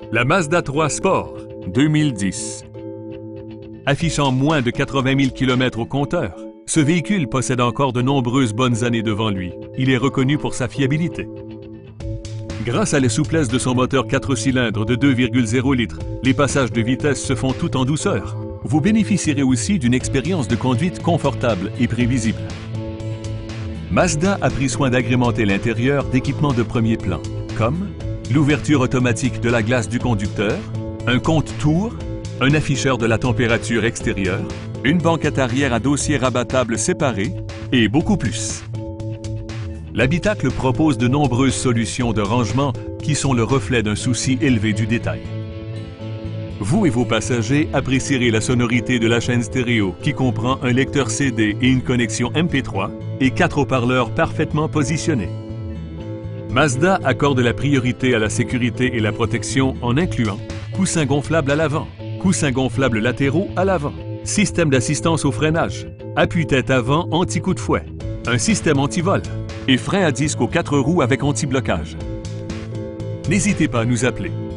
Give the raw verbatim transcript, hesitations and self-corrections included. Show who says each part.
Speaker 1: La Mazda trois Sport deux mille dix. Affichant moins de quatre-vingt mille kilomètres au compteur, ce véhicule possède encore de nombreuses bonnes années devant lui. Il est reconnu pour sa fiabilité. Grâce à la souplesse de son moteur quatre cylindres de deux virgule zéro litres, les passages de vitesse se font tout en douceur. Vous bénéficierez aussi d'une expérience de conduite confortable et prévisible. Mazda a pris soin d'agrémenter l'intérieur d'équipements de premier plan, comme l'ouverture automatique de la glace du conducteur, un compte-tours, un afficheur de la température extérieure, une banquette arrière à dossier rabattable séparé et beaucoup plus. L'habitacle propose de nombreuses solutions de rangement qui sont le reflet d'un souci élevé du détail. Vous et vos passagers apprécierez la sonorité de la chaîne stéréo qui comprend un lecteur C D et une connexion M P trois et quatre haut-parleurs parfaitement positionnés. Mazda accorde la priorité à la sécurité et la protection en incluant coussins gonflables à l'avant, coussins gonflables latéraux à l'avant, système d'assistance au freinage, appuie-tête avant anti-coup de fouet, un système anti-vol et frein à disque aux quatre roues avec anti-blocage. N'hésitez pas à nous appeler.